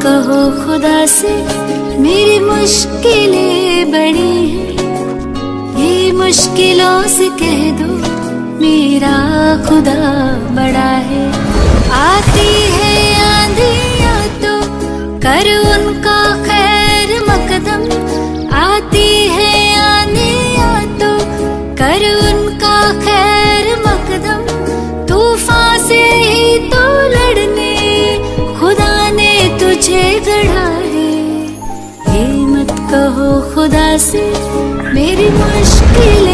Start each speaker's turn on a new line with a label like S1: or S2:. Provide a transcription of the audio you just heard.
S1: कहो खुदा से मेरी मुश्किलें बड़ी हैं, ये मुश्किलों से कह दो मेरा खुदा बड़ा है। आती है आंधियाँ तो कर उनका खैर मकदम, आती है आंधियाँ तो कर उनका खैर मकदम। तूफान से ही तो लड़ने खुदा ने तुझे गढ़ा है, ये मत कहो खुदा से मेरी मुश्किल